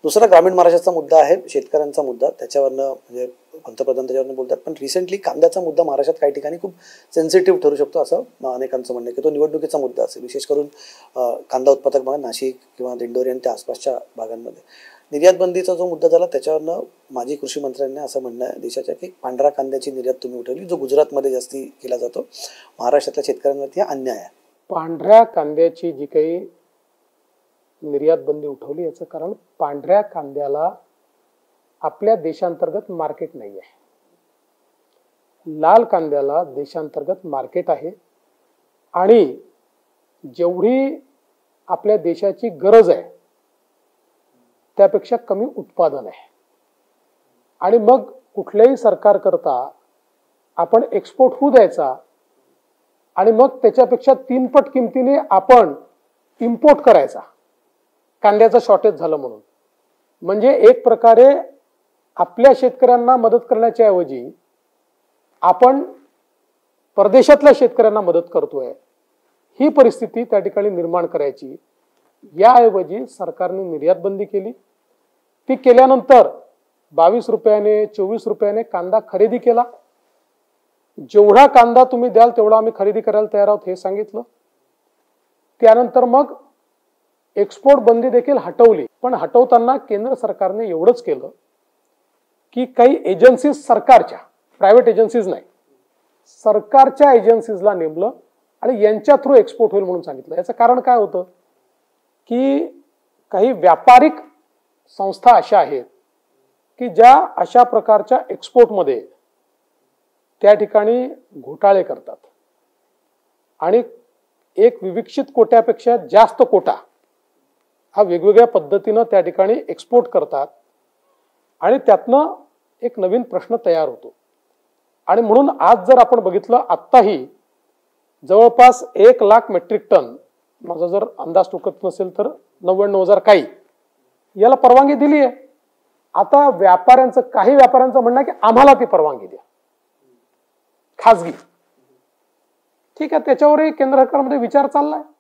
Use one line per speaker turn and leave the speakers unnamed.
दुसरा ग्रामीण महाराष्ट्राचा मुद्दा आहे शेतकऱ्यांचा मुद्दा, त्याच्यावरनं म्हणजे पंतप्रधान त्याच्यावरनं बोलतात, पण रिसेंटली कांद्याचा मुद्दा महाराष्ट्रात काही ठिकाणी खूप सेन्सिटिव्ह ठरू शकतो असं अनेकांचं म्हणणं आहे की तो निवडणुकीचा मुद्दा असेल, विशेष करून कांदा उत्पादक भाग नाशिक किंवा दिंडोरी आणि त्या आसपासच्या भागांमध्ये. निर्यात बंदीचा जो मुद्दा झाला त्याच्यावरनं माजी कृषी मंत्र्यांनी असं म्हणणं आहे देशाच्या की पांढऱ्या कांद्याची निर्यात तुम्ही उठवली, जो गुजरातमध्ये जास्ती केला जातो, महाराष्ट्रातल्या शेतकऱ्यांवरती हा अन्याय आहे.
पांढऱ्या कांद्याची जी काही निर्यात बंदी उठवली याचं कारण पांढऱ्या कांद्याला आपल्या देशांतर्गत मार्केट नाही आहे. लाल कांद्याला देशांतर्गत मार्केट आहे आणि जेवढी आपल्या देशाची गरज आहे त्यापेक्षा कमी उत्पादन आहे. आणि मग कुठल्याही सरकार करता आपण एक्सपोर्ट होऊ द्यायचा आणि मग त्याच्यापेक्षा 3 पट किमतीने आपण इम्पोर्ट करायचा कांद्याचं शॉर्टेज झालं म्हणून. म्हणजे एक प्रकारे आपल्या शेतकऱ्यांना मदत करण्याच्या ऐवजी आपण परदेशातल्या शेतकऱ्यांना मदत करतोय, ही परिस्थिती त्या ठिकाणी निर्माण करायची. याऐवजी सरकारने निर्यात बंदी केली. ती केल्यानंतर 22 रुपयाने 24 रुपयाने कांदा खरेदी केला. जेवढा कांदा तुम्ही द्याल तेवढा आम्ही खरेदी करायला तयार आहोत हे सांगितलं. त्यानंतर मग एक्सपोर्ट बंदी देखील हटवली. पण हटवताना केंद्र सरकारने एवढंच केलं की काही एजन्सीज सरकारच्या, प्रायव्हेट एजन्सीज नाही, सरकारच्या एजन्सीजला नेमलं आणि यांच्या थ्रू एक्सपोर्ट होईल म्हणून सांगितलं. याचं कारण काय होतं की काही व्यापारिक संस्था अशा आहेत की ज्या अशा प्रकारच्या एक्सपोर्टमध्ये त्या ठिकाणी घोटाळे करतात आणि एक विविक्षित कोट्यापेक्षा जास्त कोटा हा वेगवेगळ्या पद्धतीनं त्या ठिकाणी एक्सपोर्ट करतात आणि त्यातनं एक नवीन प्रश्न तयार होतो. आणि म्हणून आज जर आपण बघितलं, आत्ताही जवळपास 1 लाख मेट्रिक टन, माझा जर अंदाज चुकत नसेल तर 99,000 काही, याला परवानगी दिली आहे. आता व्यापाऱ्यांचं, काही व्यापाऱ्यांचं म्हणणं आहे की आम्हाला ती परवानगी द्या खासगी. ठीक आहे, त्याच्यावरही केंद्र सरकारमध्ये विचार चाललाय.